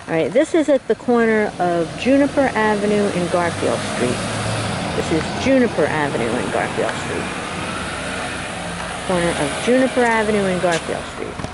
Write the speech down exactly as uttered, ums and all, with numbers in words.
Alright, this is at the corner of Juniper Avenue and Garfield Street. This is Juniper Avenue and Garfield Street. Corner of Juniper Avenue and Garfield Street.